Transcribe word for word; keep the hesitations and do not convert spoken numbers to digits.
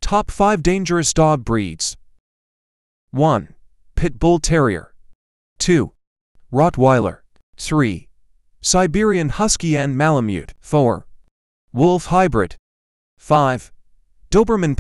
Top five dangerous dog breeds. one. Pit Bull Terrier. two. Rottweiler. three. Siberian Husky and Malamute. four. Wolf Hybrid. five. Doberman